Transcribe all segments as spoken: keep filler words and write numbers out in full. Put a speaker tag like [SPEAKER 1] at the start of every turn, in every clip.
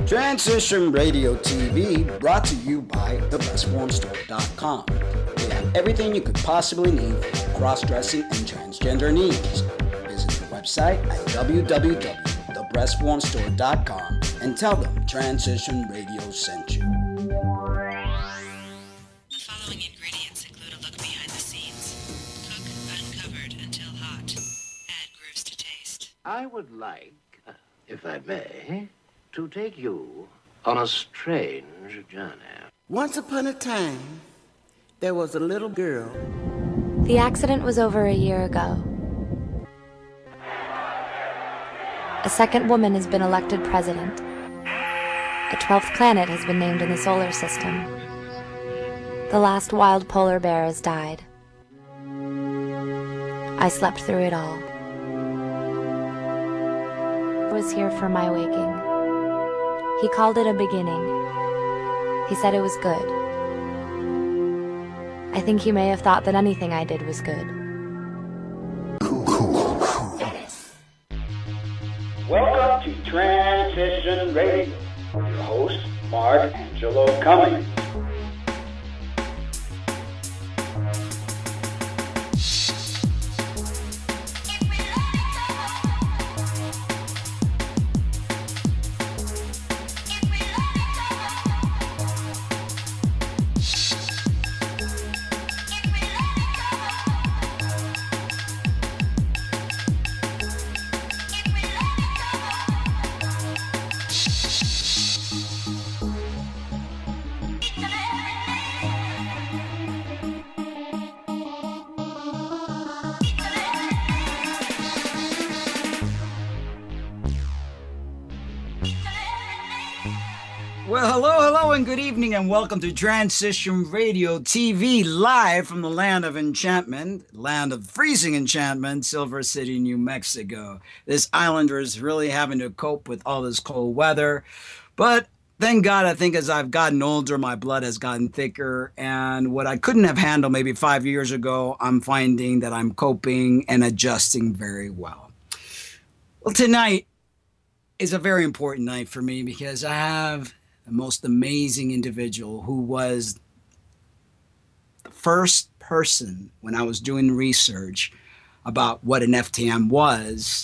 [SPEAKER 1] Transition Radio T V, brought to you by the breast form store dot com. We have everything you could possibly need for cross-dressing and transgender needs. Visit the website at w w w dot the breast form store dot com and tell them Transition Radio sent you.
[SPEAKER 2] The following ingredients include a look behind the scenes. Cook uncovered until hot. Add grooves to taste.
[SPEAKER 3] I would like, if I may, to take you on a strange journey.
[SPEAKER 4] Once upon a time, there was a little girl.
[SPEAKER 5] The accident was over a year ago. A second woman has been elected president. A twelfth planet has been named in the solar system. The last wild polar bear has died. I slept through it all. I was here for my waking. He called it a beginning. He said it was good. I think he may have thought that anything I did was good.
[SPEAKER 1] Welcome to Transition Radio. Your host, Mark Angelo Cummings. Well, hello, hello, and good evening, and welcome to Transition Radio T V, live from the land of enchantment, land of freezing enchantment, Silver City, New Mexico. This islander is really having to cope with all this cold weather, but thank God, I think as I've gotten older, my blood has gotten thicker, and what I couldn't have handled maybe five years ago, I'm finding that I'm coping and adjusting very well. Well, tonight is a very important night for me because I have the most amazing individual who was the first person when I was doing research about what an F T M was.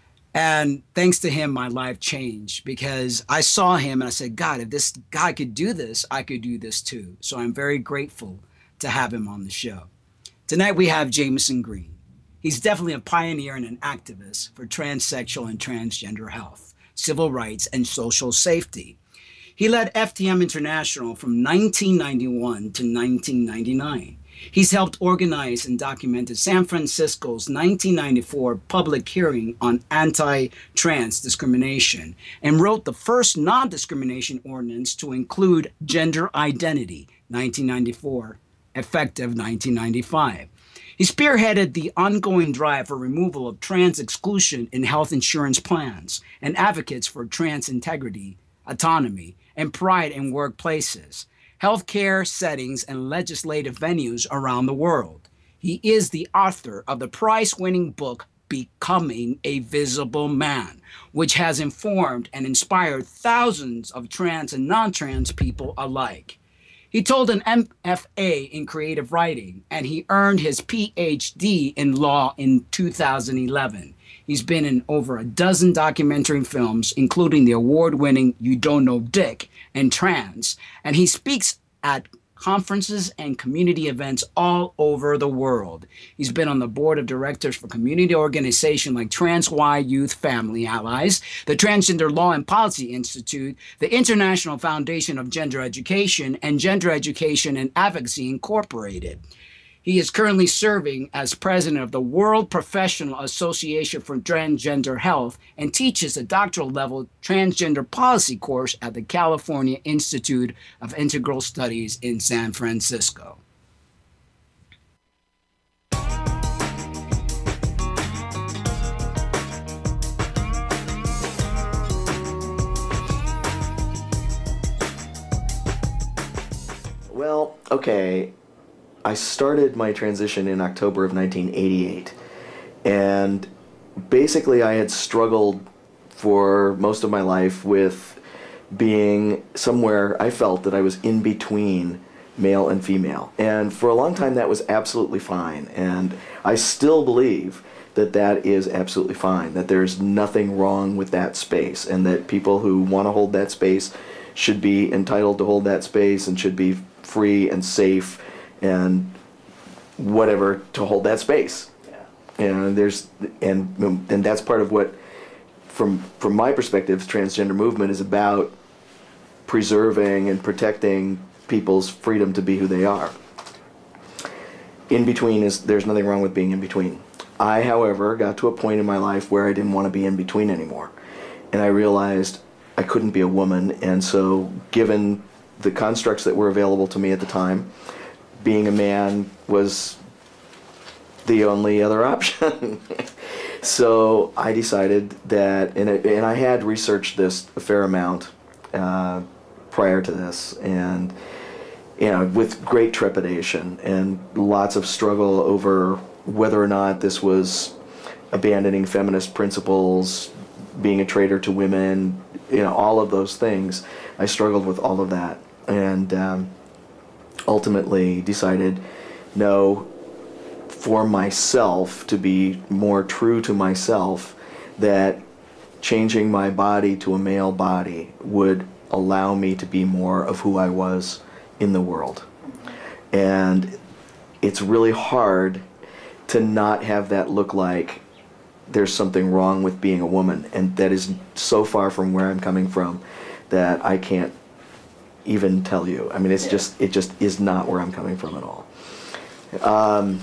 [SPEAKER 1] And thanks to him, my life changed because I saw him and I said, God, if this guy could do this, I could do this too. So I'm very grateful to have him on the show. Tonight we have Jamison Green. He's definitely a pioneer and an activist for transsexual and transgender health, civil rights, and social safety. He led F T M International from nineteen ninety-one to nineteen ninety-nine. He's helped organize and documented San Francisco's nineteen ninety-four public hearing on anti-trans discrimination and wrote the first non-discrimination ordinance to include gender identity, nineteen ninety-four, effective nineteen ninety-five. He spearheaded the ongoing drive for removal of trans exclusion in health insurance plans and advocates for trans integrity, autonomy, and pride in workplaces, healthcare settings, and legislative venues around the world. He is the author of the prize-winning book, Becoming a Visible Man, which has informed and inspired thousands of trans and non-trans people alike. He told an M F A in creative writing, and he earned his P H D in law in two thousand eleven. He's been in over a dozen documentary films, including the award-winning You Don't Know Dick and Trans, and he speaks at conferences and community events all over the world. He's been on the board of directors for community organizations like Trans Y Youth Family Allies, the Transgender Law and Policy Institute, the International Foundation of Gender Education, and Gender Education and Advocacy Incorporated. He is currently serving as president of the World Professional Association for Transgender Health and teaches a doctoral level transgender policy course at the California Institute of Integral Studies in San Francisco.
[SPEAKER 6] Well, okay. I started my transition in October of nineteen eighty-eight, and basically I had struggled for most of my life with being somewhere I felt that I was in between male and female. And for a long time that was absolutely fine. And I still believe that that is absolutely fine, that there's nothing wrong with that space, and that people who want to hold that space should be entitled to hold that space and should be free and safe and whatever to hold that space. Yeah. And there's and and that's part of what, from from my perspective, transgender movement is about, preserving and protecting people's freedom to be who they are. In between is, there's nothing wrong with being in between. I, however, got to a point in my life where I didn't want to be in between anymore. And I realized I couldn't be a woman, and so given the constructs that were available to me at the time, being a man was the only other option. So I decided that, and, it, and I had researched this a fair amount uh, prior to this, and you know, with great trepidation and lots of struggle over whether or not this was abandoning feminist principles, being a traitor to women, you know, all of those things. I struggled with all of that, and um, ultimately decided, no, for myself, to be more true to myself, that changing my body to a male body would allow me to be more of who I was in the world. And it's really hard to not have that look like there's something wrong with being a woman, and that is so far from where I'm coming from that I can't even tell you. I mean, it's just it just is not where I'm coming from at all. Um,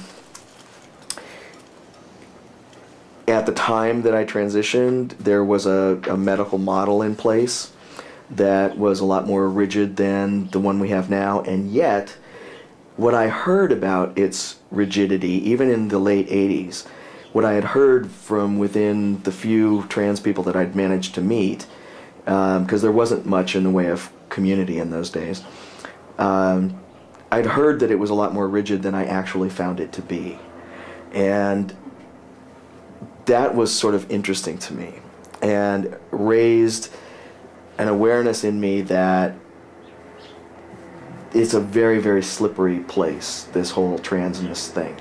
[SPEAKER 6] at the time that I transitioned, there was a, a medical model in place that was a lot more rigid than the one we have now, and yet what I heard about its rigidity, even in the late eighties, what I had heard from within the few trans people that I'd managed to meet, because um, there wasn't much in the way of community in those days, um, I'd heard that it was a lot more rigid than I actually found it to be. And that was sort of interesting to me, and raised an awareness in me that it's a very, very slippery place, this whole transness thing.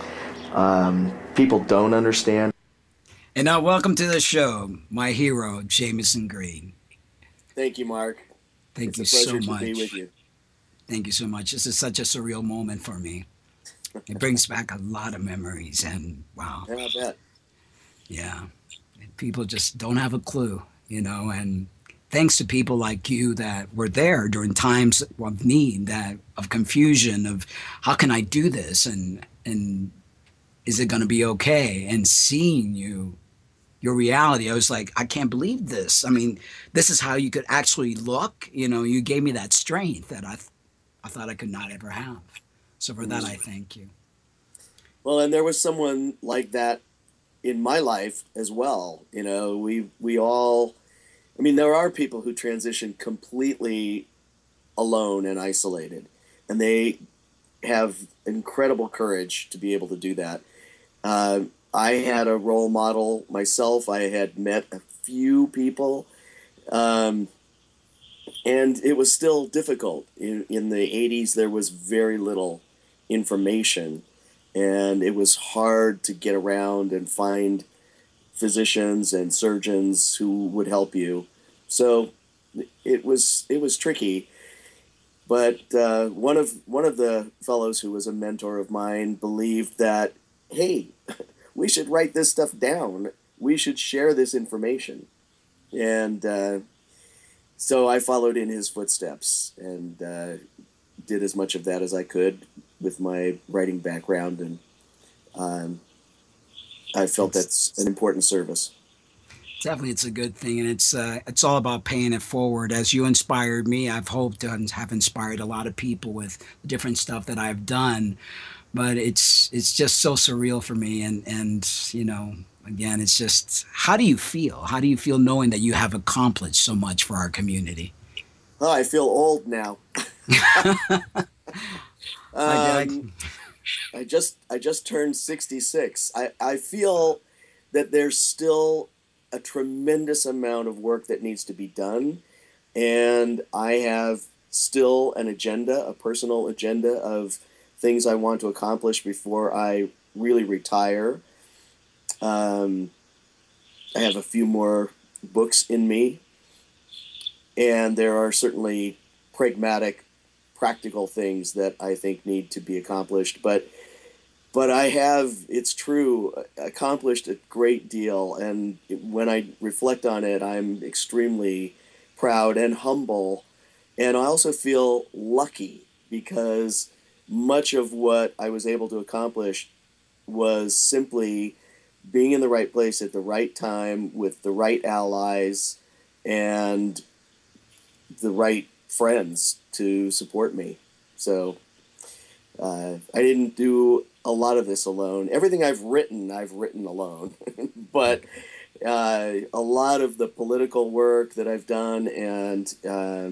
[SPEAKER 6] Um, people don't understand.
[SPEAKER 1] And now welcome to the show, my hero, Jamison Green.
[SPEAKER 7] Thank you, Mark.
[SPEAKER 1] Thank
[SPEAKER 7] it's
[SPEAKER 1] you
[SPEAKER 7] a
[SPEAKER 1] so
[SPEAKER 7] pleasure
[SPEAKER 1] much.
[SPEAKER 7] to be with you.
[SPEAKER 1] Thank you so much. This is such a surreal moment for me. It brings back a lot of memories, and wow.
[SPEAKER 7] Yeah, I bet.
[SPEAKER 1] Yeah. People just don't have a clue, you know, and thanks to people like you that were there during times of need, that of confusion, of how can I do this, and and is it going to be okay? And seeing you, your reality, I was like, I can't believe this. I mean, this is how you could actually look. You know, you gave me that strength that I, th- I thought I could not ever have. So for that, I thank you.
[SPEAKER 7] Well, and there was someone like that in my life as well. You know, we we all, I mean, there are people who transition completely alone and isolated, and they have incredible courage to be able to do that. Uh, I had a role model myself. I had met a few people, um, and it was still difficult. In, in the eighties, there was very little information, and it was hard to get around and find physicians and surgeons who would help you. So it was it was tricky. But uh, one of one of the fellows who was a mentor of mine believed that, hey, we should write this stuff down. We should share this information. And uh, so I followed in his footsteps and uh, did as much of that as I could with my writing background. And um, I felt that's an important service.
[SPEAKER 1] Definitely, it's a good thing, and it's uh, it's all about paying it forward. As you inspired me, I've hoped to have inspired a lot of people with the different stuff that I've done. But it's it's just so surreal for me, and and you know, again, it's just, how do you feel? How do you feel knowing that you have accomplished so much for our community?
[SPEAKER 7] Oh, I feel old now. um, I just I just turned sixty-six. I, I feel that there's still a tremendous amount of work that needs to be done. And I have still an agenda, a personal agenda of things I want to accomplish before I really retire. Um, I have a few more books in me, and there are certainly pragmatic, practical things that I think need to be accomplished. But but I have, it's true, accomplished a great deal. And when I reflect on it, I'm extremely proud and humble. And I also feel lucky because much of what I was able to accomplish was simply being in the right place at the right time with the right allies and the right friends to support me. So uh, I didn't do a lot of this alone. Everything I've written, I've written alone. But uh, a lot of the political work that I've done and, uh,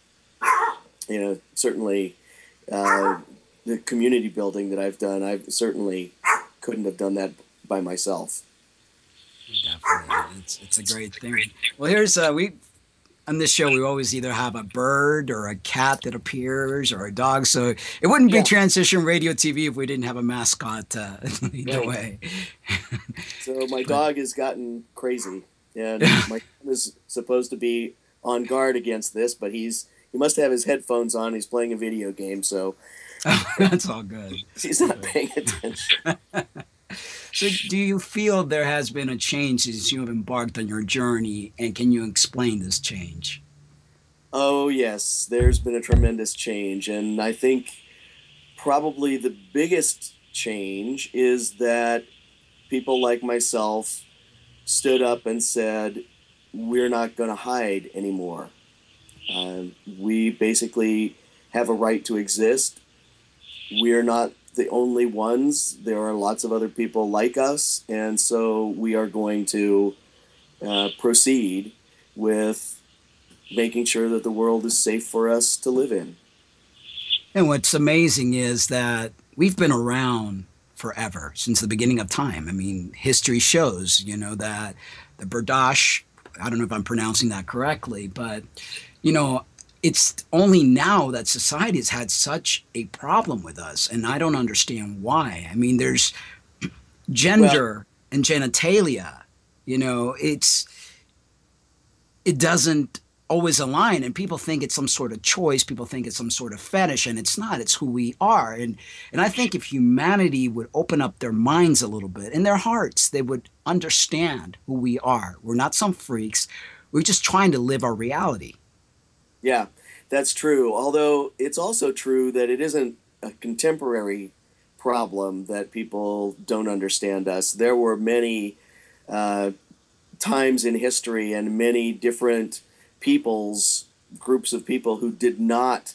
[SPEAKER 7] you know, certainly uh, the community building that I've done, I certainly couldn't have done that by myself.
[SPEAKER 1] Definitely. It's, it's a great thing. Well, here's, uh, we, on this show, we always either have a bird or a cat that appears or a dog. So it wouldn't be
[SPEAKER 7] Yeah.
[SPEAKER 1] Transition Radio T V if we didn't have a mascot uh, either
[SPEAKER 7] Right.
[SPEAKER 1] way.
[SPEAKER 7] So my dog has gotten crazy, and my son is supposed to be on guard against this, but he's he must have his headphones on. He's playing a video game, so
[SPEAKER 1] That's all good.
[SPEAKER 7] he's not paying attention.
[SPEAKER 1] So do you feel there has been a change since you have embarked on your journey, and can you explain this change?
[SPEAKER 7] Oh, yes, there's been a tremendous change, and I think probably the biggest change is that people like myself stood up and said, we're not going to hide anymore. Uh, we basically have a right to exist. We're not the only ones. There are lots of other people like us, and so we are going to uh, proceed with making sure that the world is safe for us to live in.
[SPEAKER 1] And what's amazing is that we've been around forever, since the beginning of time. I mean, history shows, you know, that the Berdache, I don't know if I'm pronouncing that correctly, but, you know, it's only now that society has had such a problem with us, and I don't understand why. I mean, there's gender well, and genitalia, you know, it's, it doesn't always align, and people think it's some sort of choice, people think it's some sort of fetish, and it's not. It's who we are. And and I think if humanity would open up their minds a little bit and their hearts, they would understand who we are. We're not some freaks. We're just trying to live our reality.
[SPEAKER 7] Yeah, that's true. Although it's also true that it isn't a contemporary problem that people don't understand us. There were many uh, times in history and many different peoples, groups of people who did not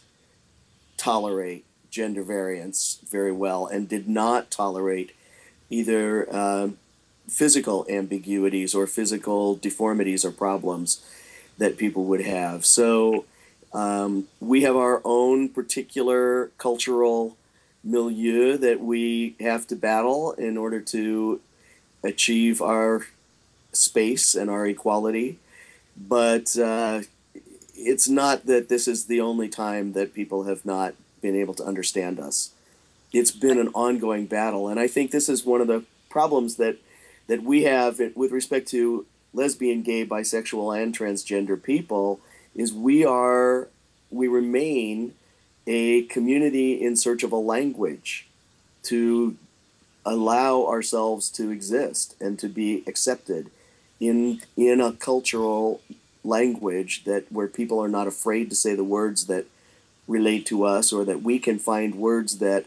[SPEAKER 7] tolerate gender variance very well and did not tolerate either uh, physical ambiguities or physical deformities or problems that people would have. So um, we have our own particular cultural milieu that we have to battle in order to achieve our space and our equality. But uh, it's not that this is the only time that people have not been able to understand us. It's been an ongoing battle. And I think this is one of the problems that, that we have with respect to lesbian, gay, bisexual, and transgender people is we are, we remain a community in search of a language to allow ourselves to exist and to be accepted in in a cultural language that where people are not afraid to say the words that relate to us, or that we can find words that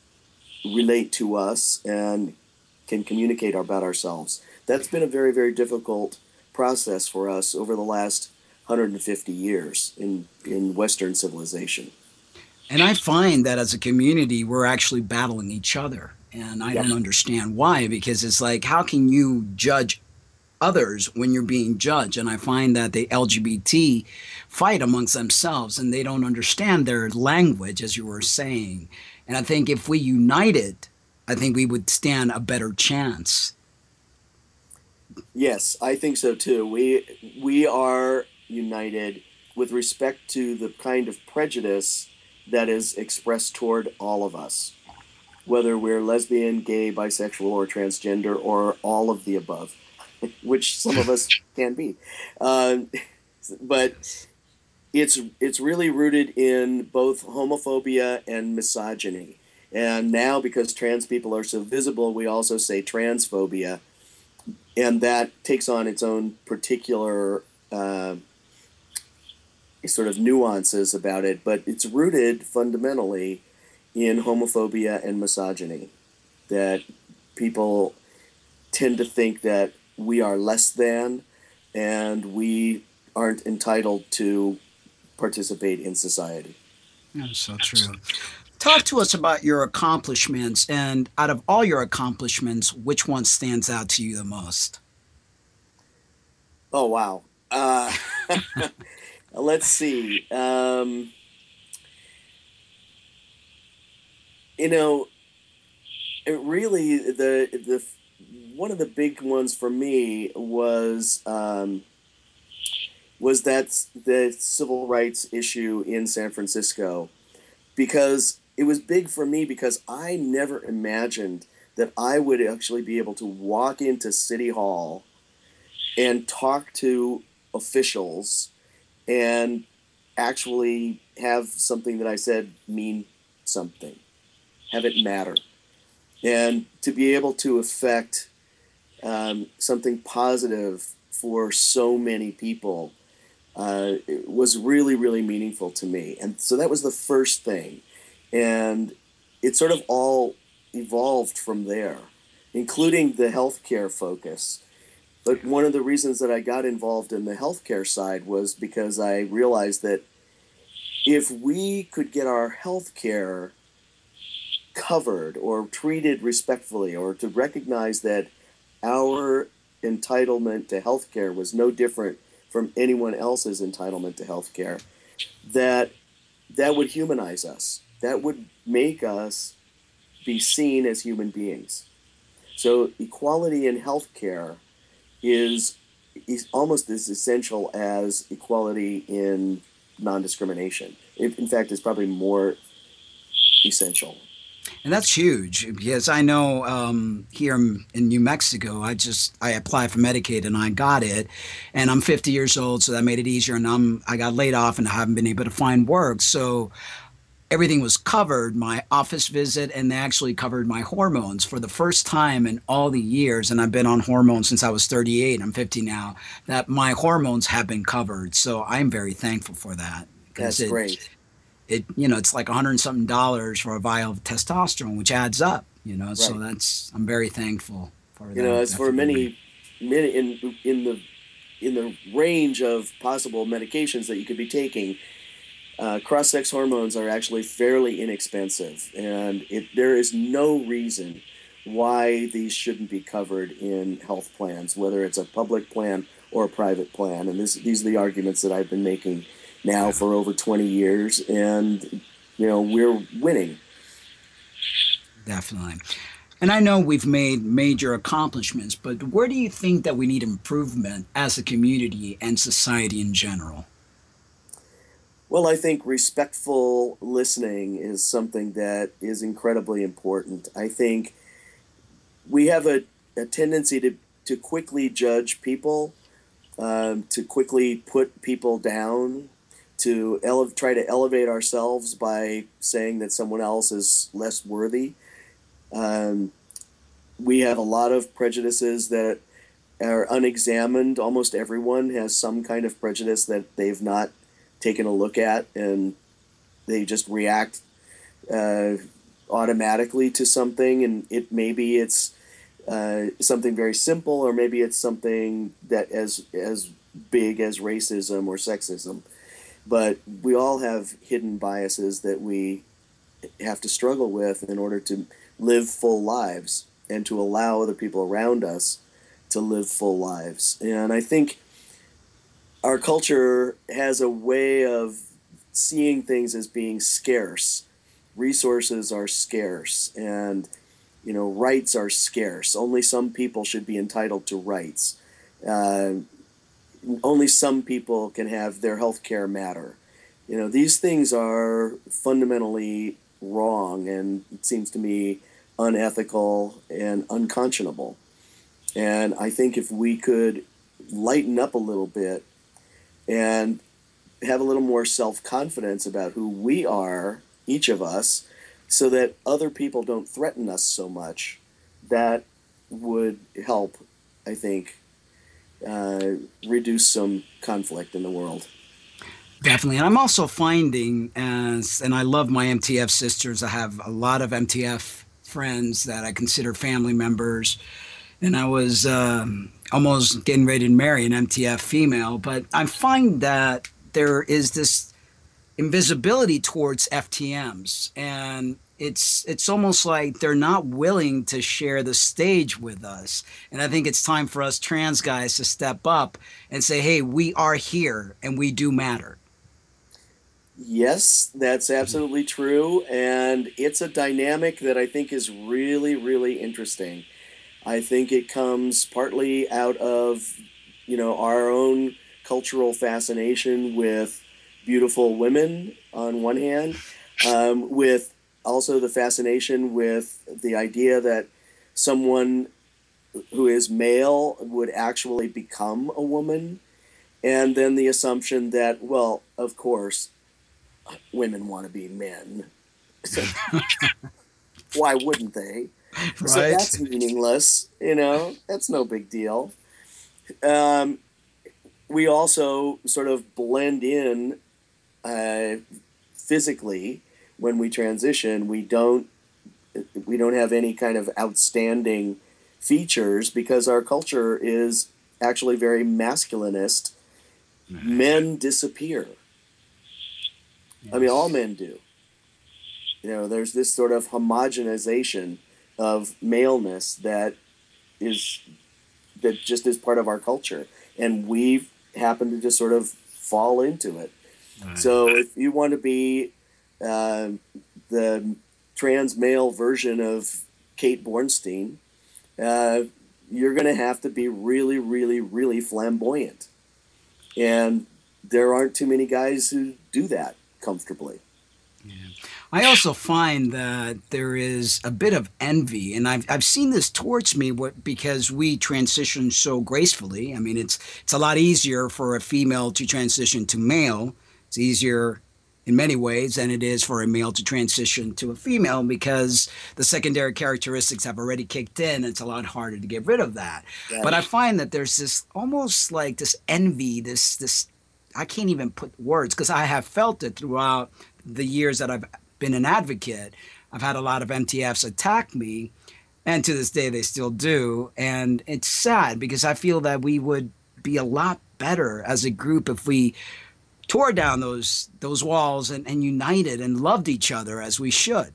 [SPEAKER 7] relate to us and can communicate about ourselves. That's been a very, very difficult process for us over the last one hundred fifty years in, in Western civilization.
[SPEAKER 1] And I find that as a community, we're actually battling each other. And I
[SPEAKER 7] Yeah.
[SPEAKER 1] don't understand why, because it's like, how can you judge others when you're being judged? And I find that the L G B T fight amongst themselves and they don't understand their language, as you were saying. And I think if we united, I think we would stand a better chance.
[SPEAKER 7] Yes, I think so too. We we are united. with respect to the kind of prejudice that is expressed toward all of us, whether we're lesbian, gay, bisexual, or transgender, or all of the above, which some of us can be. Uh, but it's it's really rooted in both homophobia and misogyny. And now, because trans people are so visible, we also say transphobia, and that takes on its own particular uh, sort of nuances about it, but it's rooted fundamentally in homophobia and misogyny, that people tend to think that we are less than and we aren't entitled to participate in society.
[SPEAKER 1] That's so true. Talk to us about your accomplishments, and out of all your accomplishments, which one stands out to you the most?
[SPEAKER 7] Oh, wow. Uh, let's see. Um, you know, it really, the, the, one of the big ones for me was, um, was that the civil rights issue in San Francisco, because it was big for me because I never imagined that I would actually be able to walk into City Hall and talk to officials and actually have something that I said mean something, have it matter. And to be able to affect um, something positive for so many people uh, it was really, really meaningful to me. And so that was the first thing. And it sort of all evolved from there, including the healthcare focus. But one of the reasons that I got involved in the healthcare side was because I realized that if we could get our healthcare covered or treated respectfully, or to recognize that our entitlement to healthcare was no different from anyone else's entitlement to healthcare, that that would humanize us. That would make us be seen as human beings. So equality in healthcare is, is almost as essential as equality in non-discrimination. In, in fact, it's probably more essential.
[SPEAKER 1] And that's huge, because I know um, here in New Mexico, I just I applied for Medicaid and I got it, and I'm fifty years old, so that made it easier. And I'm I got laid off and I haven't been able to find work, so everything was covered, my office visit, and they actually covered my hormones for the first time in all the years. And I've been on hormones since I was thirty-eight. I'm fifty now. That my hormones have been covered, so I'm very thankful for that.
[SPEAKER 7] That's
[SPEAKER 1] it,
[SPEAKER 7] great.
[SPEAKER 1] It you know it's like a hundred and something dollars for a vial of testosterone, which adds up. You know,
[SPEAKER 7] Right.
[SPEAKER 1] so that's I'm very thankful for that.
[SPEAKER 7] You know, as for
[SPEAKER 1] definitely.
[SPEAKER 7] many, many in in the in the range of possible medications that you could be taking, uh, cross-sex hormones are actually fairly inexpensive, and it there is no reason why these shouldn't be covered in health plans, whether it's a public plan or a private plan. And this these are the arguments that I've been making now for over twenty years, and you know we're winning.
[SPEAKER 1] Definitely. And I know we've made major accomplishments, but where do you think that we need improvement as a community and society in general?
[SPEAKER 7] Well, I think respectful listening is something that is incredibly important. I think we have a, a tendency to, to quickly judge people, um, to quickly put people down, to ele- try to elevate ourselves by saying that someone else is less worthy. Um, we have a lot of prejudices that are unexamined. Almost everyone has some kind of prejudice that they've not taken a look at, and they just react uh, automatically to something. And it maybe it's uh, something very simple, or maybe it's something that as as big as racism or sexism. But we all have hidden biases that we have to struggle with in order to live full lives and to allow other people around us to live full lives. And I think our culture has a way of seeing things as being scarce. Resources are scarce, and you know rights are scarce. Only some people should be entitled to rights. Uh, only some people can have their health care matter. You know, these things are fundamentally wrong, and it seems to me unethical and unconscionable. And I think if we could lighten up a little bit and have a little more self-confidence about who we are, each of us, so that other people don't threaten us so much, that would help, I think, uh, reduce some conflict in the world.
[SPEAKER 1] Definitely. And I'm also finding, as, and I love my M T F sisters. I have a lot of M T F friends that I consider family members. And I was um, almost getting ready to marry an M T F female. But I find that there is this invisibility towards F T Ms. And it's it's almost like they're not willing to share the stage with us. And I think it's time for us trans guys to step up and say, hey, we are here and we do matter.
[SPEAKER 7] Yes, that's absolutely true. And it's a dynamic that I think is really, really interesting. I think it comes partly out of, you know, our own cultural fascination with beautiful women on one hand, um, with also the fascination with the idea that someone who is male would actually become a woman, and then the assumption that, well, of course, women want to be men. So why wouldn't they?
[SPEAKER 1] Right.
[SPEAKER 7] So that's meaningless, you know, that's no big deal. Um, we also sort of blend in uh, physically when we transition. We don't, we don't have any kind of outstanding features because our culture is actually very masculinist. Men disappear. Yes. I mean, all men do. You know, there's this sort of homogenization of maleness that is that just is part of our culture, and we happen to just sort of fall into it. Right. So if you want to be uh, the trans male version of Kate Bornstein, uh, you're going to have to be really, really, really flamboyant, and there aren't too many guys who do that comfortably.
[SPEAKER 1] Yeah. I also find that there is a bit of envy, and I've I've seen this towards me what, because we transition so gracefully. I mean, it's it's a lot easier for a female to transition to male. It's easier in many ways than it is for a male to transition to a female because the secondary characteristics have already kicked in. It's a lot harder to get rid of that. Yeah. But I find that there's this almost like this envy, this this I can't even put words because I have felt it throughout the years that I've been an advocate. I've had a lot of M T Fs attack me, and to this day they still do. And it's sad because I feel that we would be a lot better as a group if we tore down those those walls and, and united and loved each other as we should.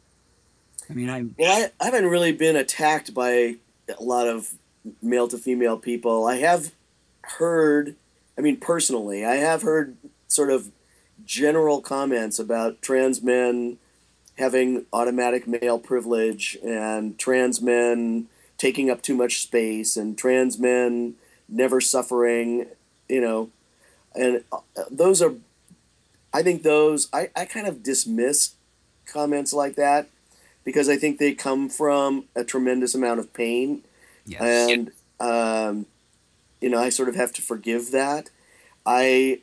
[SPEAKER 1] I mean, I
[SPEAKER 7] well, I, I haven't really been attacked by a lot of male to female people. I have heard, I mean, personally, I have heard sort of general comments about trans men having automatic male privilege and trans men taking up too much space and trans men never suffering, you know, and those are, I think those, I, I kind of dismiss comments like that because I think they come from a tremendous amount of pain. Yes. And, um, you know, I sort of have to forgive that. I,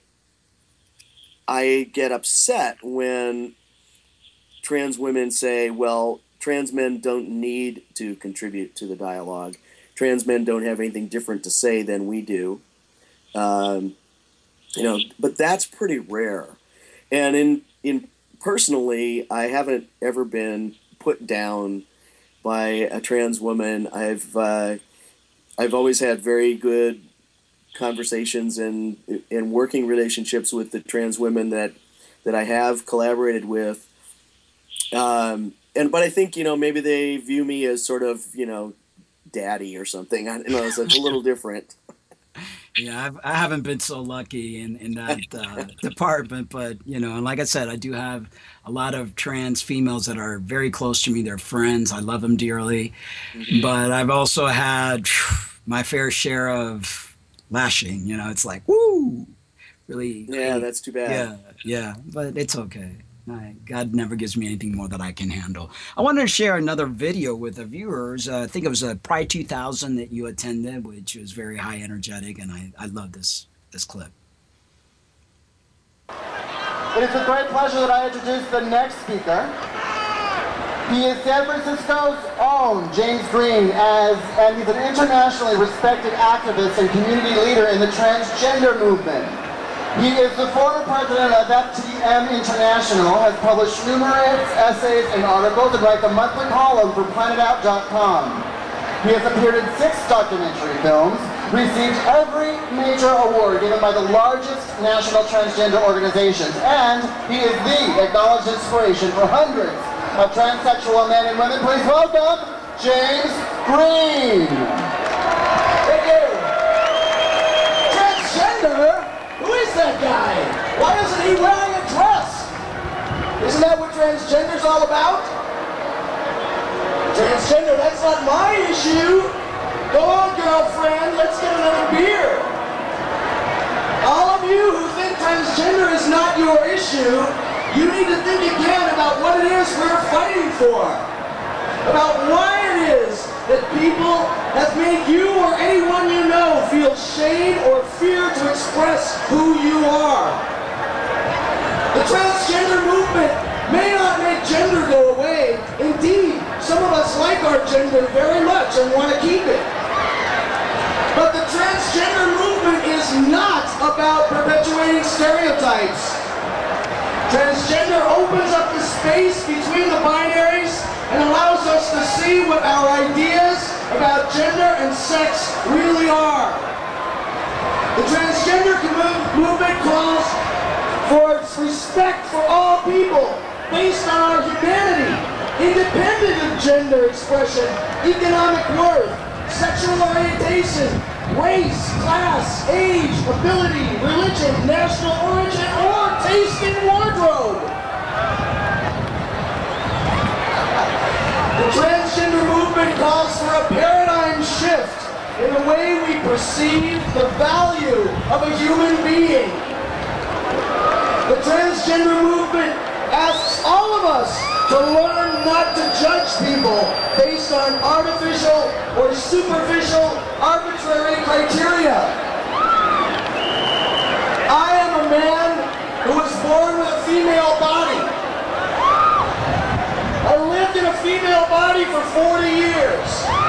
[SPEAKER 7] I get upset when trans women say, well, trans men don't need to contribute to the dialogue. Trans men don't have anything different to say than we do. Um, you know, but that's pretty rare. And in, in personally, I haven't ever been put down by a trans woman. I've, uh, I've always had very good conversations and and working relationships with the trans women that that I have collaborated with. Um, and but I think, you know, maybe they view me as sort of, you know, daddy or something. I you know, it's a little different.
[SPEAKER 1] Yeah, I've, I haven't been so lucky in, in that uh, department, but, you know, and like I said, I do have a lot of trans females that are very close to me. They're friends. I love them dearly. Mm-hmm. But I've also had my fair share of lashing. You know, it's like, woo, really.
[SPEAKER 7] Yeah, that's too bad.
[SPEAKER 1] Yeah, yeah, but it's okay. I, God never gives me anything more that I can handle. I wanted to share another video with the viewers. Uh, I think it was a Pride two thousand that you attended, which was very high energetic, and I, I love this, this clip.
[SPEAKER 8] It is with great pleasure that I introduce the next speaker. He is San Francisco's own James Green, as, and he's an internationally respected activist and community leader in the transgender movement. He is the former president of F T M International, has published numerous essays and articles, and writes a monthly column for planet out dot com. He has appeared in six documentary films, received every major award given by the largest national transgender organizations, and he is the acknowledged inspiration for hundreds of transsexual men and women. Please welcome James Green.
[SPEAKER 9] Thank you. Transgender? Who is that guy? Why isn't he wearing a dress? Isn't that what transgender's all about? Transgender, that's not my issue. Go on, girlfriend, let's get another beer. All of you who think transgender is not your issue, you need to think again about what it is we're fighting for. About why it is that people have made you or anyone you know feel shame or fear to express who you are. The transgender movement may not make gender go away. Indeed, some of us like our gender very much and want to keep it. But the transgender movement is not about perpetuating stereotypes. Transgender opens up the space between the binaries and allows us to see what our ideas about gender and sex really are. The transgender movement calls for respect for all people based on our humanity, independent of gender expression, economic worth, sexual orientation, race, class, age, ability, religion, national origin, or taste in wardrobe. The transgender movement calls for a paradigm shift in the way we perceive the value of a human being. The transgender movement asks all of us to learn not to judge people based on artificial or superficial arbitrary criteria. I am a man who was born with a female body. I lived in a female body for forty years.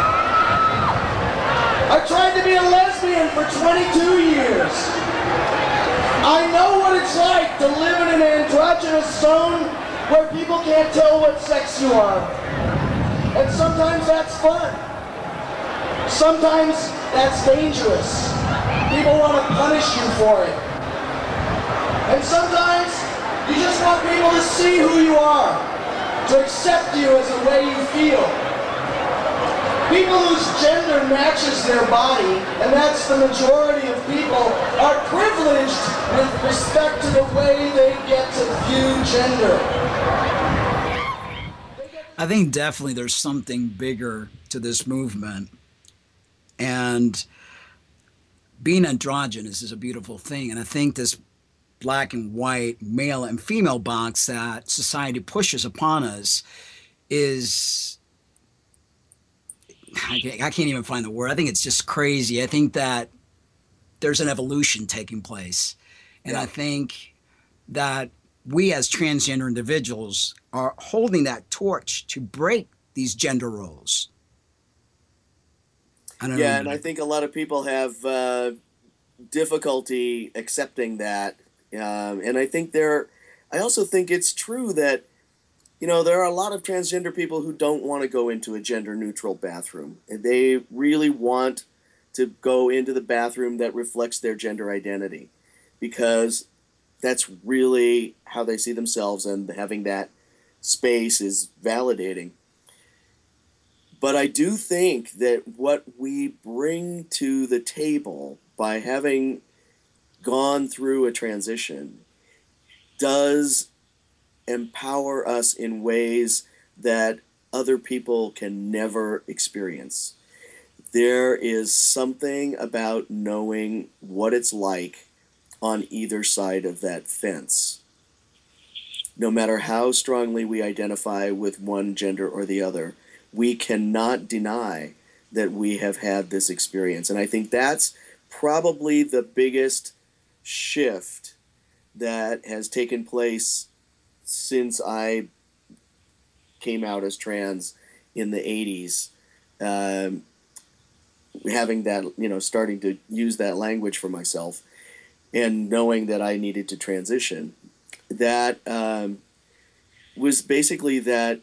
[SPEAKER 9] I tried to be a lesbian for twenty-two years. I know what it's like to live in an androgynous zone where people can't tell what sex you are. And sometimes that's fun. Sometimes that's dangerous. People want to punish you for it. And sometimes you just want people to see who you are, to accept you as the way you feel. People whose gender matches their body, and that's the majority of people, are privileged with respect to the way they get to view gender.
[SPEAKER 1] I think definitely there's something bigger to this movement. And being androgynous is a beautiful thing. And I think this black and white, male and female box that society pushes upon us is, I can't, I can't even find the word. I think it's just crazy. I think that there's an evolution taking place. And yeah. I think that we as transgender individuals are holding that torch to break these gender roles. I don't
[SPEAKER 7] yeah,
[SPEAKER 1] know.
[SPEAKER 7] and I think a lot of people have uh, difficulty accepting that. Um, and I think there, I also think it's true that, you know, there are a lot of transgender people who don't want to go into a gender-neutral bathroom. And they really want to go into the bathroom that reflects their gender identity, because that's really how they see themselves, and having that space is validating. But I do think that what we bring to the table by having gone through a transition does empower us in ways that other people can never experience. there is something about knowing what it's like on either side of that fence. No matter how strongly we identify with one gender or the other, we cannot deny that we have had this experience. And I think that's probably the biggest shift that has taken place since I came out as trans in the eighties. Um, having that, you know, starting to use that language for myself and knowing that I needed to transition. That um, was basically that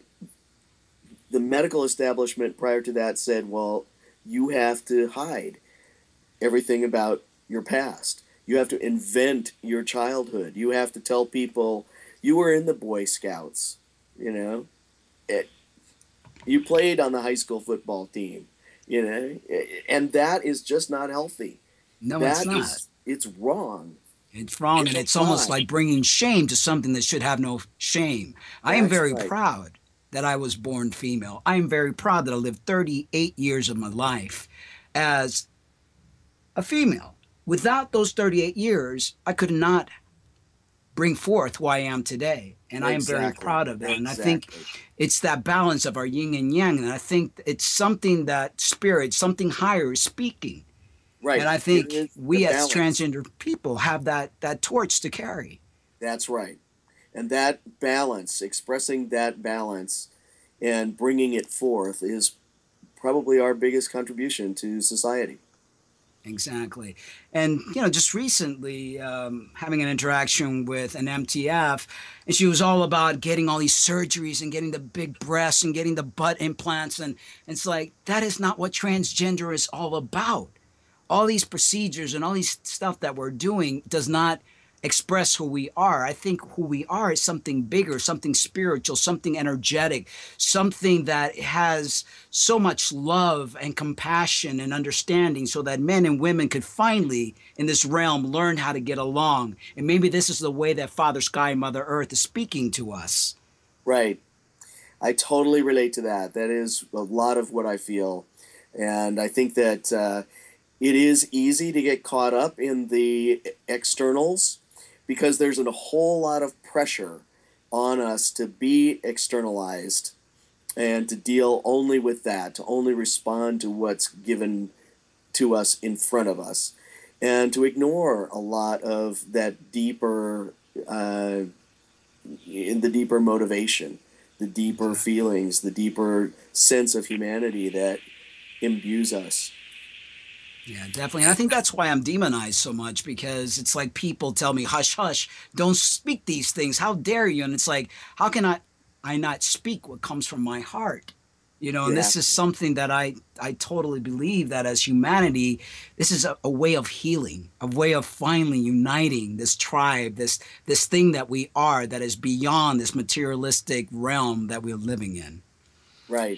[SPEAKER 7] the medical establishment prior to that said, well, you have to hide everything about your past. You have to invent your childhood. You have to tell people you were in the Boy Scouts, you know. It, you played on the high school football team, you know, and that is just not healthy.
[SPEAKER 1] No,
[SPEAKER 7] that
[SPEAKER 1] it's not.
[SPEAKER 7] Is, it's wrong.
[SPEAKER 1] It's wrong,
[SPEAKER 7] it's
[SPEAKER 1] and it's almost
[SPEAKER 7] lie.
[SPEAKER 1] like bringing shame to something that should have no shame. I am
[SPEAKER 7] That's
[SPEAKER 1] very
[SPEAKER 7] right.
[SPEAKER 1] proud that I was born female. I am very proud that I lived thirty-eight years of my life as a female. Without those thirty-eight years, I could not bring forth who I am today. And I am very
[SPEAKER 7] Exactly.
[SPEAKER 1] proud of that. And I
[SPEAKER 7] Exactly.
[SPEAKER 1] think it's that balance of our yin and yang. And I think it's something that spirit, something higher is speaking.
[SPEAKER 7] Right.
[SPEAKER 1] And I
[SPEAKER 7] It
[SPEAKER 1] think
[SPEAKER 7] is
[SPEAKER 1] we
[SPEAKER 7] the
[SPEAKER 1] as
[SPEAKER 7] balance.
[SPEAKER 1] transgender people have that, that torch to carry.
[SPEAKER 7] That's right. And that balance, expressing that balance and bringing it forth is probably our biggest contribution to society.
[SPEAKER 1] Exactly. And, you know, just recently um, having an interaction with an M T F, and she was all about getting all these surgeries and getting the big breasts and getting the butt implants. And, and it's like, that is not what transgender is all about. All these procedures and all these stuff that we're doing does not express who we are. I think who we are is something bigger, something spiritual, something energetic, something that has so much love and compassion and understanding so that men and women could finally in this realm learn how to get along. And maybe this is the way that Father Sky and Mother Earth is speaking to us.
[SPEAKER 7] Right. I totally relate to that. That is a lot of what I feel. And I think that uh, it is easy to get caught up in the externals because there's a whole lot of pressure on us to be externalized and to deal only with that, to only respond to what's given to us in front of us, and to ignore a lot of that deeper, uh, in the deeper motivation, the deeper feelings, the deeper sense of humanity that imbues us.
[SPEAKER 1] Yeah, definitely. And I think that's why I'm demonized so much, because it's like people tell me, hush, hush, don't speak these things. How dare you? And it's like, how can I, I not speak what comes from my heart? You know, and
[SPEAKER 7] Yeah.
[SPEAKER 1] this is something that I, I totally believe that as humanity, this is a, a way of healing, a way of finally uniting this tribe, this, this thing that we are that is beyond this materialistic realm that we're living in.
[SPEAKER 7] Right.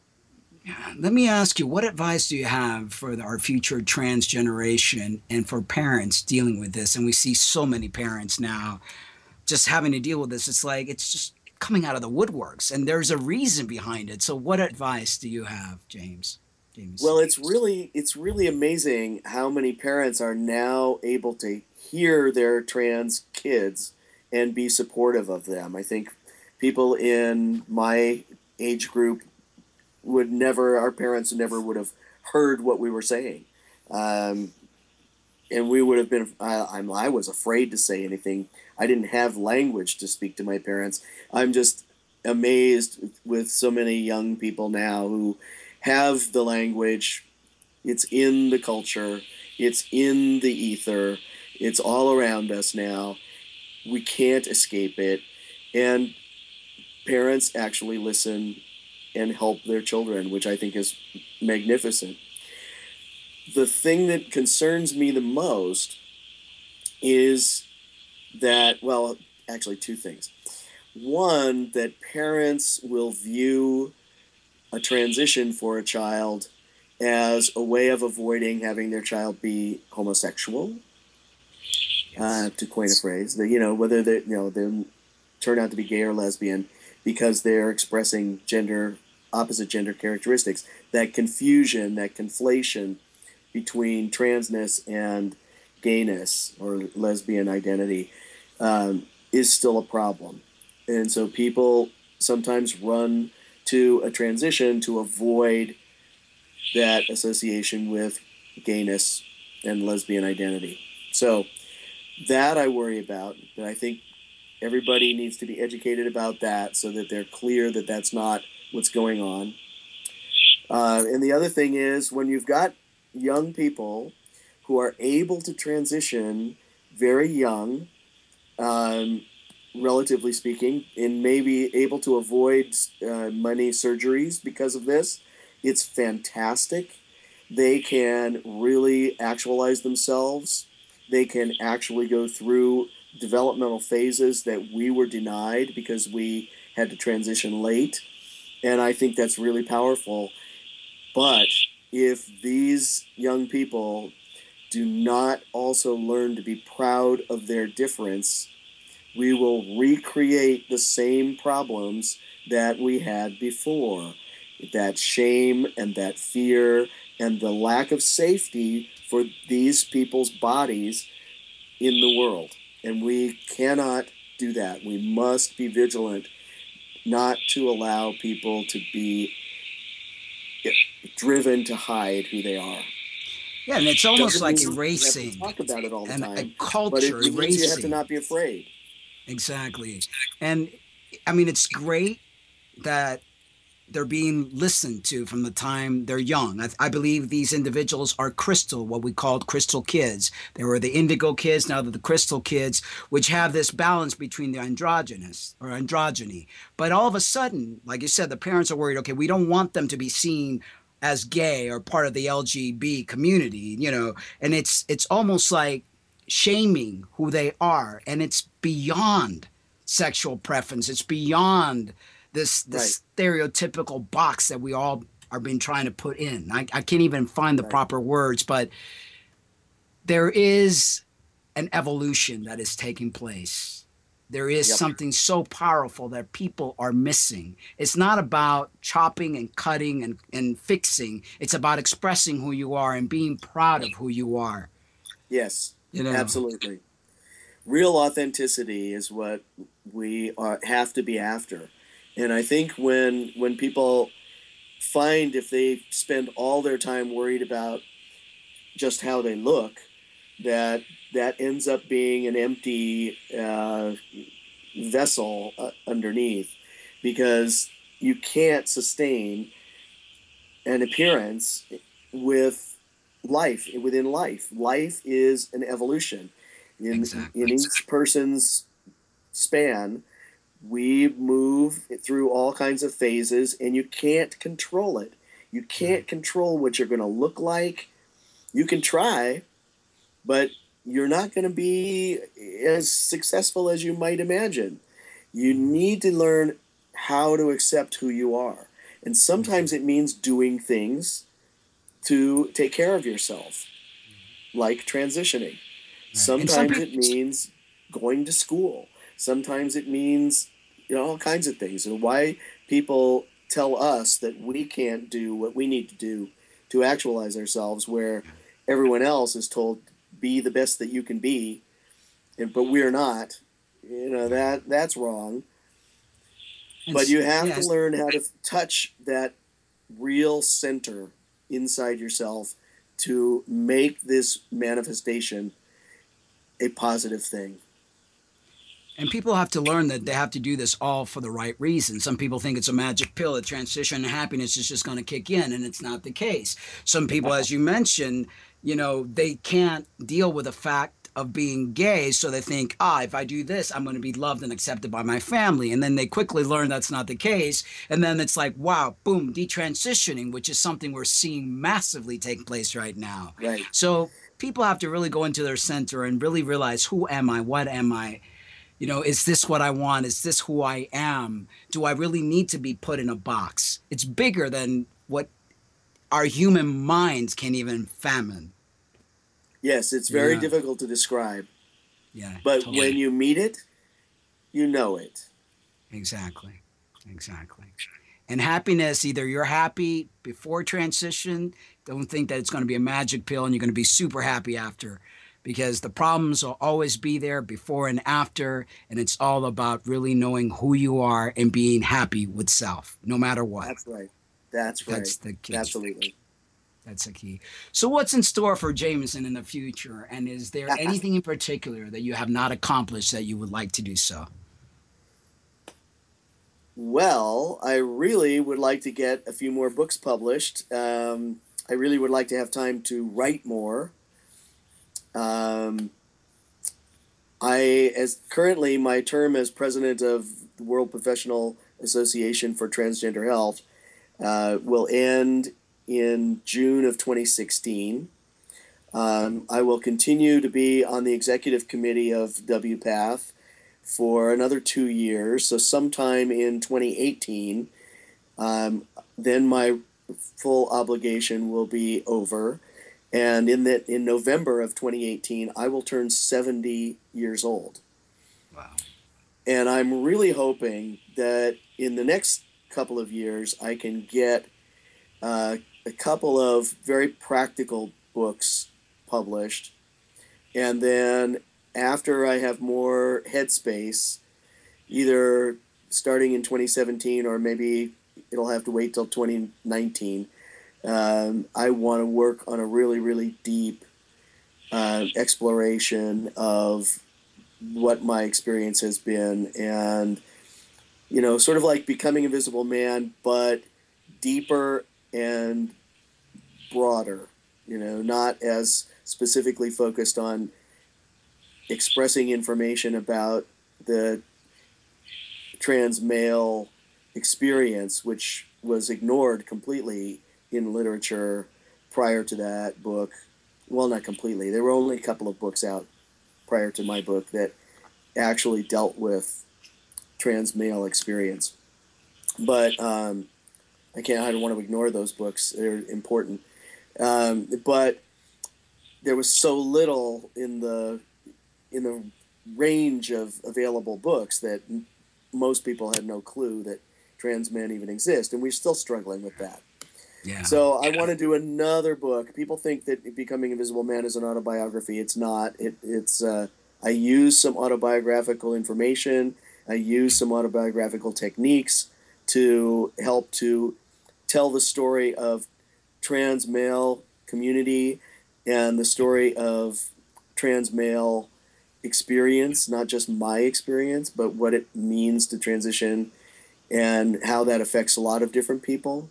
[SPEAKER 1] Let me ask you, what advice do you have for the, our future trans generation and for parents dealing with this? And we see so many parents now just having to deal with this. It's like it's just coming out of the woodworks, and there's a reason behind it. So what advice do you have, James? James?
[SPEAKER 7] Well, it's really it's really amazing how many parents are now able to hear their trans kids and be supportive of them. I think people in my age group would never, our parents never would have heard what we were saying. Um, and we would have been, I, I'm, I was afraid to say anything. I didn't have language to speak to my parents. I'm just amazed with so many young people now who have the language. It's in the culture. It's in the ether. It's all around us now. We can't escape it. And parents actually listen and help their children, which I think is magnificent. The thing that concerns me the most is that, well, actually two things. One, that parents will view a transition for a child as a way of avoiding having their child be homosexual, uh, to coin a phrase. That, you know, whether they, you know, they turn out to be gay or lesbian because they're expressing gender opposite gender characteristics. That confusion, that conflation between transness and gayness or lesbian identity um, is still a problem. And so people sometimes run to a transition to avoid that association with gayness and lesbian identity. So that I worry about, and I think everybody needs to be educated about that so that they're clear that that's not what's going on. Uh, and the other thing is, when you've got young people who are able to transition very young, um, relatively speaking, and maybe able to avoid uh, many surgeries because of this, it's fantastic. They can really actualize themselves. They can actually go through developmental phases that we were denied because we had to transition late. And I think that's really powerful. But if these young people do not also learn to be proud of their difference, we will recreate the same problems that we had before. That shame and that fear and the lack of safety for these people's bodies in the world. And we cannot do that. We must be vigilant not to allow people to be driven to hide who they are.
[SPEAKER 1] Yeah, and it's almost
[SPEAKER 7] Doesn't
[SPEAKER 1] like
[SPEAKER 7] mean you have to
[SPEAKER 1] erasing
[SPEAKER 7] talk about it all the
[SPEAKER 1] and
[SPEAKER 7] time,
[SPEAKER 1] a
[SPEAKER 7] but
[SPEAKER 1] culture
[SPEAKER 7] it means you have to
[SPEAKER 1] erasing.
[SPEAKER 7] not be afraid.
[SPEAKER 1] Exactly. And I mean, it's great that they're being listened to from the time they're young. I, I believe these individuals are crystal, what we called crystal kids. They were the indigo kids, now they're the crystal kids, which have this balance between the androgynous or androgyny. But all of a sudden, like you said, the parents are worried, okay, we don't want them to be seen as gay or part of the L G B T community, you know, and it's it's almost like shaming who they are, and it's beyond sexual preference. It's beyond this this right. stereotypical box that we all are being trying to put in. I, I can't even find the right. proper words, but there is an evolution that is taking place. There is yep. something so powerful that people are missing. It's not about chopping and cutting and, and fixing. It's about expressing who you are and being proud of who you are.
[SPEAKER 7] Yes,
[SPEAKER 1] you know?
[SPEAKER 7] Absolutely. Real authenticity is what we are, have to be after. And I think when when people find, if they spend all their time worried about just how they look, that that ends up being an empty uh, vessel uh, underneath, because you can't sustain an appearance with life, within life. Life is an evolution. In,
[SPEAKER 1] exactly.
[SPEAKER 7] in each person's span, we move through all kinds of phases, and you can't control it. You can't control what you're going to look like. You can try, but you're not going to be as successful as you might imagine. You need to learn how to accept who you are. And sometimes it means doing things to take care of yourself, like transitioning. Right. Sometimes people- it means going to school. Sometimes it means, you know, all kinds of things. And why people tell us that we can't do what we need to do to actualize ourselves, where everyone else is told, be the best that you can be, and but we're not. You know, that that's wrong. And but you have yeah, to learn how to touch that real center inside yourself to make this manifestation a positive thing.
[SPEAKER 1] And people have to learn that they have to do this all for the right reason. Some people think it's a magic pill, a transition, and happiness is just going to kick in, and it's not the case. Some people, as you mentioned, you know, they can't deal with the fact of being gay, so they think, ah, if I do this, I'm going to be loved and accepted by my family. And then they quickly learn that's not the case. And then it's like, wow, boom, detransitioning, which is something we're seeing massively take place right now.
[SPEAKER 7] Right.
[SPEAKER 1] So people have to really go into their center and really realize, who am I? What am I? You know, is this what I want? Is this who I am? Do I really need to be put in a box? It's bigger than what our human minds can even fathom.
[SPEAKER 7] Yes, it's very
[SPEAKER 1] yeah.
[SPEAKER 7] difficult to describe.
[SPEAKER 1] Yeah.
[SPEAKER 7] But
[SPEAKER 1] totally.
[SPEAKER 7] when you meet it, you know it.
[SPEAKER 1] Exactly. Exactly. And happiness, either you're happy before transition, don't think that it's going to be a magic pill and you're going to be super happy after, because the problems will always be there before and after. And it's all about really knowing who you are and being happy with self, no matter what.
[SPEAKER 7] That's right. That's right.
[SPEAKER 1] That's the key.
[SPEAKER 7] Absolutely.
[SPEAKER 1] That's the key. So what's in store for Jamison in the future? And is there anything in particular that you have not accomplished that you would like to do so?
[SPEAKER 7] Well, I really would like to get a few more books published. Um, I really would like to have time to write more. Um, I, as currently my term as president of the World Professional Association for Transgender Health, uh, will end in June of twenty sixteen. Um, I will continue to be on the executive committee of W PATH for another two years. So sometime in twenty eighteen, um, then my full obligation will be over. And in that, in November of twenty eighteen, I will turn seventy years old.
[SPEAKER 1] Wow.
[SPEAKER 7] And I'm really hoping that in the next couple of years, I can get uh, a couple of very practical books published. And then after I have more headspace, either starting in twenty seventeen or maybe it'll have to wait till twenty nineteen, um, I want to work on a really, really deep uh, exploration of what my experience has been, and, you know, sort of like Becoming Invisible Man, but deeper and broader, you know, not as specifically focused on expressing information about the trans male experience, which was ignored completely in literature prior to that book. Well, not completely. There were only a couple of books out prior to my book that actually dealt with trans male experience. But um, I can't, I don't want to ignore those books. They're important. Um, but there was so little in the in the range of available books that m- most people had no clue that trans men even exist, and we're still struggling with that.
[SPEAKER 1] Yeah.
[SPEAKER 7] So I want to do another book. People think that Becoming Invisible Man is an autobiography. It's not. It, it's uh, I use some autobiographical information. I use some autobiographical techniques to help to tell the story of trans male community and the story of trans male experience, not just my experience, but what it means to transition and how that affects a lot of different people.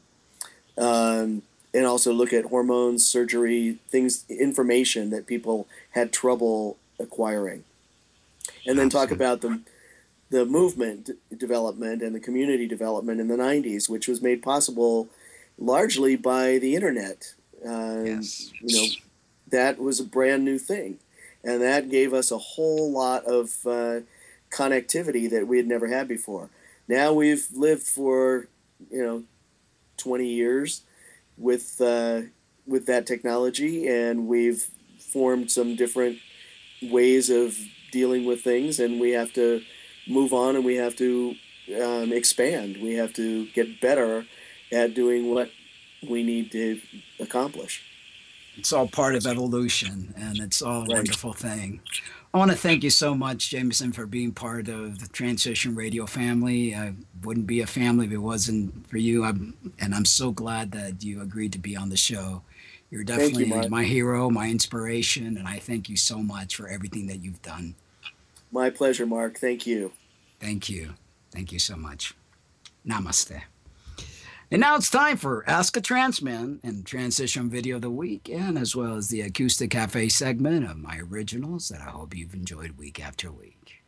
[SPEAKER 7] Um, and also look at hormones, surgery, things, information that people had trouble acquiring. And then talk about the, the movement development and the community development in the nineties, which was made possible largely by the internet. Uh,
[SPEAKER 1] Yes.
[SPEAKER 7] You know, that was a brand new thing. And that gave us a whole lot of uh, connectivity that we had never had before. Now we've lived for, you know, twenty years with uh, with that technology, and we've formed some different ways of dealing with things, and we have to move on, and we have to um, expand. We have to get better at doing what we need to accomplish.
[SPEAKER 1] It's all part of evolution, and it's all a
[SPEAKER 7] Right.
[SPEAKER 1] wonderful thing. I want to thank you so much, Jamison, for being part of the Transition Radio family. I wouldn't be a family if it wasn't for you. I'm, and I'm so glad that you agreed to be on the show. You're
[SPEAKER 7] Thank you,
[SPEAKER 1] definitely
[SPEAKER 7] Mark.
[SPEAKER 1] my hero, my inspiration, and I thank you so much for everything that you've done.
[SPEAKER 7] My pleasure, Mark. Thank you.
[SPEAKER 1] Thank you. Thank you so much. Namaste. And now it's time for Ask a Trans Man and Transition Video of the Week, and as well as the Acoustic Cafe segment of my originals that I hope you've enjoyed week after week.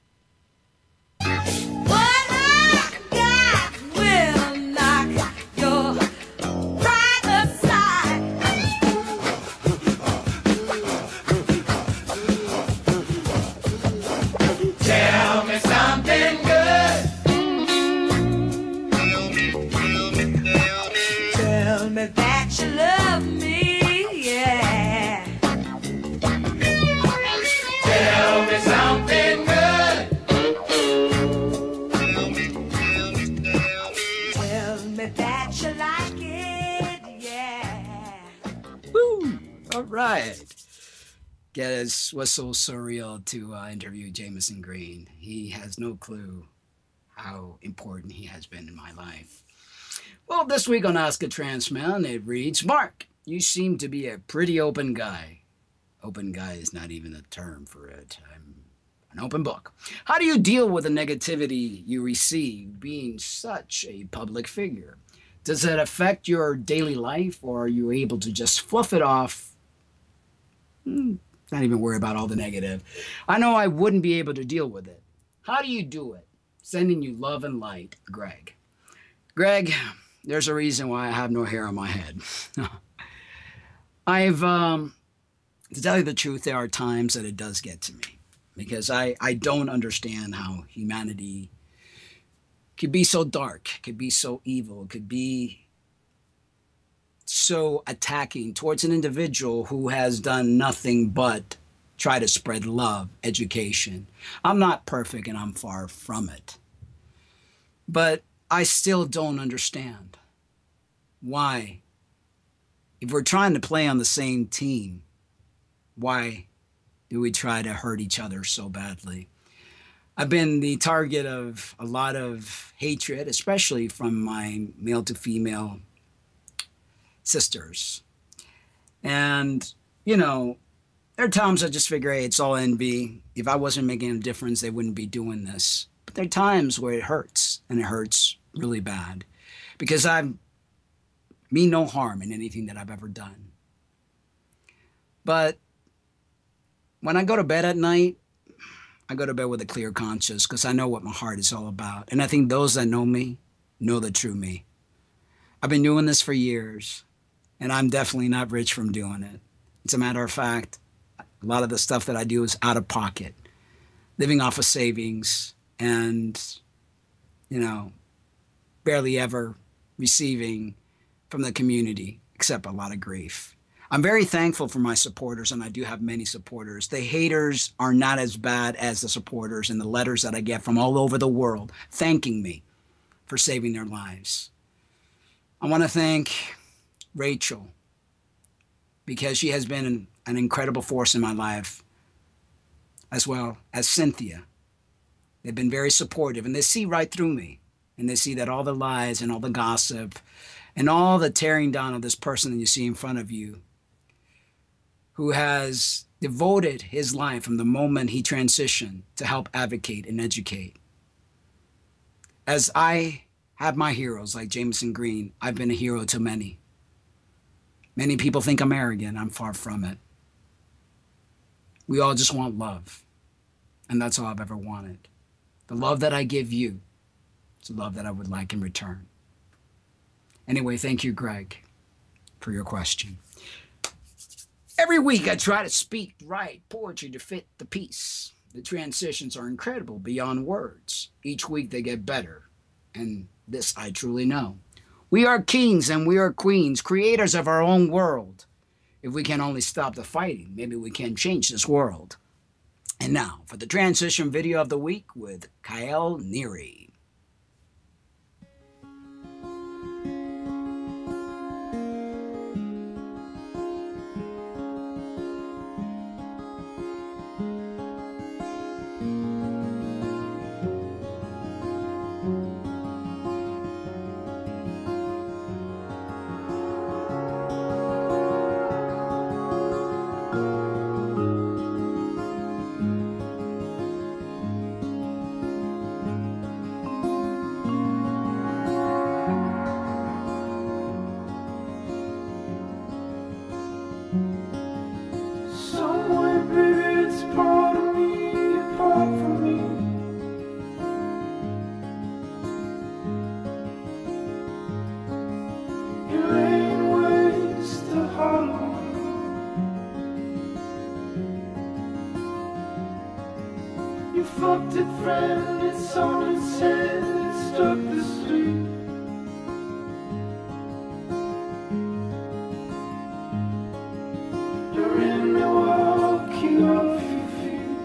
[SPEAKER 9] Tell me something good. Tell me that you love me, yeah. Tell me something good.
[SPEAKER 1] right. Guess it was so surreal to uh, interview Jamison Green. He has no clue how important he has been in my life. Well, this week on Ask a Trans Man, it reads, Mark, you seem to be a pretty open guy. Open guy is not even a term for it. I'm an open book. How do you deal with the negativity you receive being such a public figure? Does it affect your daily life, or are you able to just fluff it off? Hmm, not even worry about all the negative. I know I wouldn't be able to deal with it. How do you do it? Sending you love and light, Greg. Greg, there's a reason why I have no hair on my head. I've, um, to tell you the truth, there are times that it does get to me, because I, I don't understand how humanity could be so dark, could be so evil, could be so attacking towards an individual who has done nothing but try to spread love, education. I'm not perfect, and I'm far from it. But I still don't understand why, if we're trying to play on the same team, why do we try to hurt each other so badly? I've been the target of a lot of hatred, especially from my male to female sisters. And, you know, there are times I just figure, hey, it's all envy. If I wasn't making a difference, they wouldn't be doing this. But there are times where it hurts, and it hurts really bad, because I mean no harm in anything that I've ever done. But when I go to bed at night, I go to bed with a clear conscience, because I know what my heart is all about. And I think those that know me know the true me. I've been doing this for years, and I'm definitely not rich from doing it. As a matter of fact, a lot of the stuff that I do is out of pocket, living off of savings, and, you know, barely ever receiving from the community, except a lot of grief. I'm very thankful for my supporters, and I do have many supporters. The haters are not as bad as the supporters, and the letters that I get from all over the world thanking me for saving their lives. I want to thank Rachel, because she has been an, an incredible force in my life, as well as Cynthia. They've been very supportive, and they see right through me, and they see that all the lies and all the gossip and all the tearing down of this person that you see in front of you, who has devoted his life from the moment he transitioned to help advocate and educate. As I have my heroes like Jamison Green, I've been a hero to many. Many people think I'm arrogant. I'm far from it. We all just want love, and that's all I've ever wanted. The love that I give you is the love that I would like in return. Anyway, thank you, Greg, for your question. Every week I try to speak, write poetry to fit the piece. The transitions are incredible beyond words. Each week they get better, and this I truly know. We are kings and we are queens, creators of our own world. If we can only stop the fighting, maybe we can change this world. And now for the transition video of the week with Kyle Neary.
[SPEAKER 10] Fucked it, friend, it's on its head, it struck the street. You're in Milwaukee off your feet.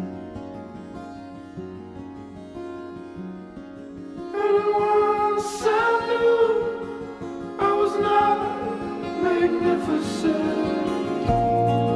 [SPEAKER 10] And once I knew I was not magnificent.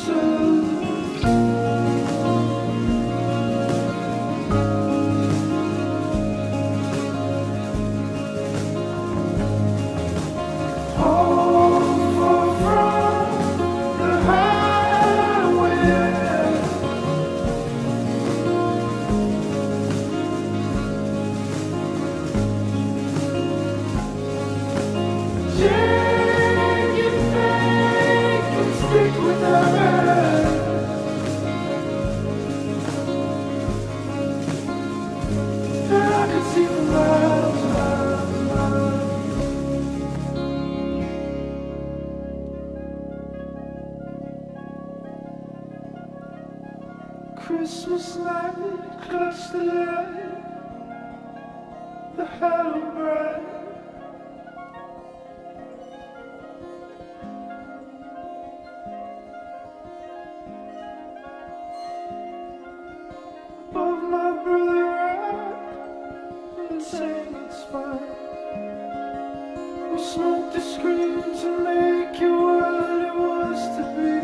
[SPEAKER 10] Christmas night, clutch the light, the halo bright. Above my brother right, insane and spine. We smoked the screen to make you what it was to be.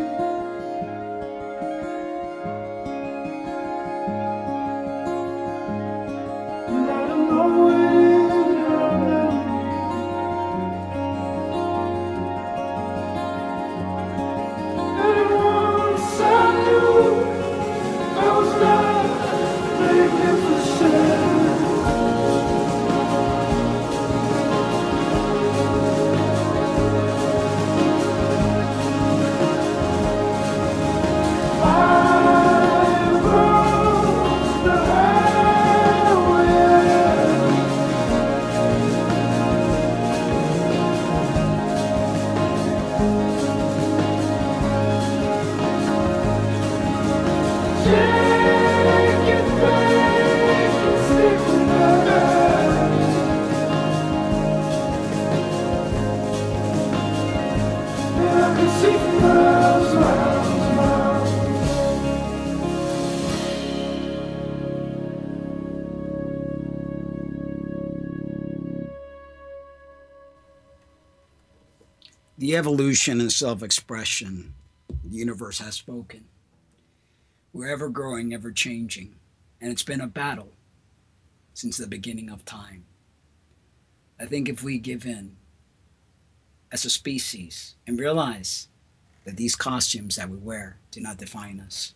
[SPEAKER 1] The evolution and self-expression, the universe has spoken. We're ever growing, ever changing, and it's been a battle since the beginning of time. I think if we give in as a species and realize that these costumes that we wear do not define us,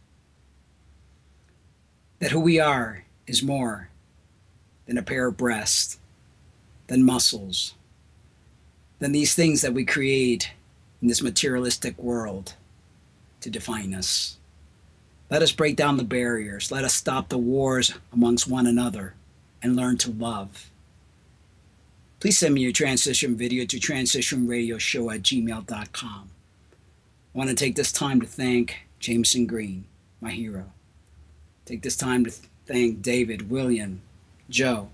[SPEAKER 1] that who we are is more than a pair of breasts, than muscles, than these things that we create in this materialistic world to define us. Let us break down the barriers. Let us stop the wars amongst one another and learn to love. Please send me your transition video to transition radio show at gmail dot com. I want to take this time to thank Jamison Green, my hero. Take this time to thank David, William, Joe,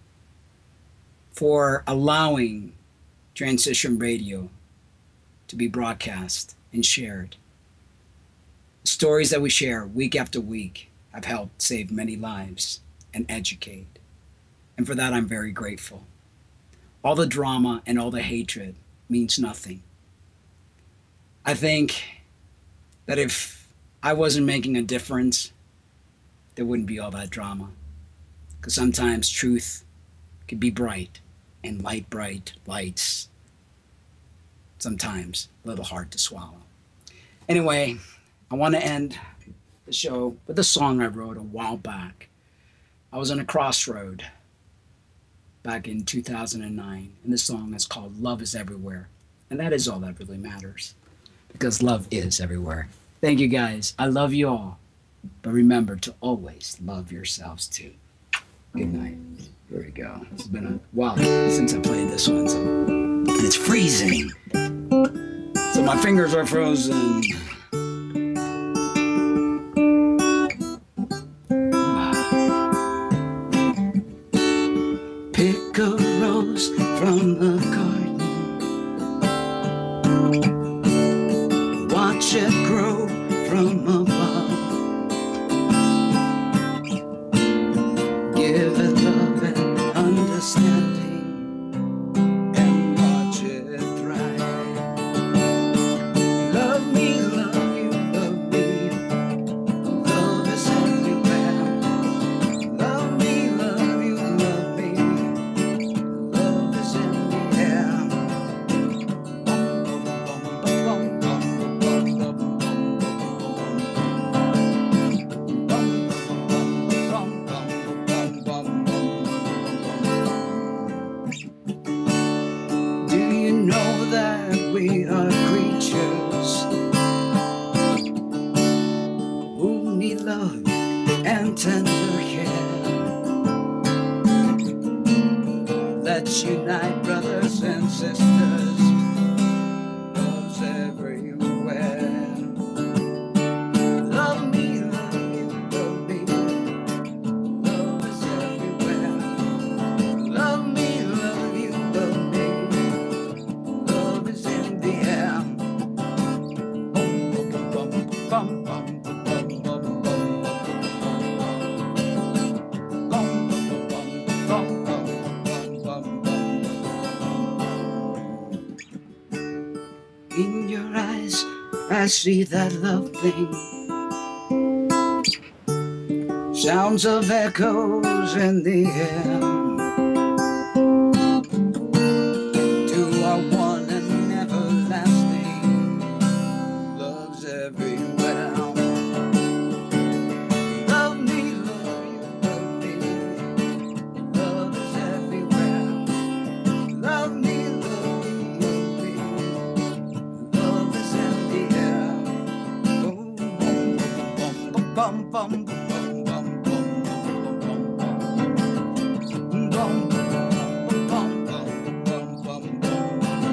[SPEAKER 1] for allowing Transition Radio to be broadcast and shared. The stories that we share week after week have helped save many lives and educate. And for that, I'm very grateful. All the drama and all the hatred means nothing. I think that if I wasn't making a difference, there wouldn't be all that drama. Because sometimes truth can be bright, and light bright lights sometimes a little hard to swallow. Anyway, I want to end the show with a song I wrote a while back. I was on a crossroad back in two thousand nine, and this song is called Love is Everywhere. And that is all that really matters, because love is everywhere. Thank you guys. I love you all. But remember to always love yourselves too. Good night. Here we go. It's been a while since I played this one, so and it's freezing. So my fingers are frozen. Pick a rose from the garden. Watch it grow from above. Give it love and understanding, and watch it thrive. Love me, love you, love we are creatures who need love and tender care. Let's unite, brothers and sisters. Love's everywhere. Love me, love you, love me. Love is everywhere. Love me, love you, love me. Love is in the air. Bum, bum, bum, bum, bum, bum, bum, bum, bum. In your eyes, I see that love thing. Sounds of echoes in the air. To our one and everlasting, love's everywhere. Love me, love you, love me. Love is everywhere. Love me, love you, love me. Love is in the air. Boom, boom, boom, bum, bum, bum, bum, bum, bum, bum, bum, bum, bum, bum, bum.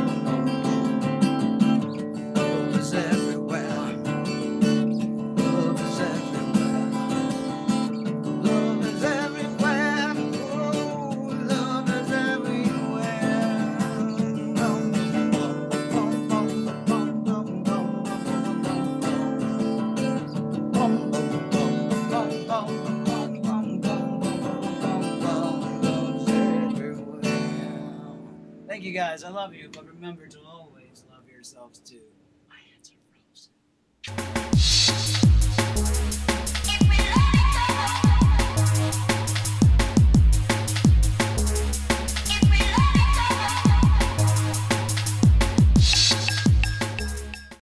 [SPEAKER 1] Love is everywhere. Love is everywhere. Love is everywhere. Oh, love is everywhere. Bum, bum, bum, bum, bum, bum, bum, bum, bum, bum, bum, bum, bum, bum, bum, love's everywhere. Thank you guys. I love you, but remember to always love yourselves too.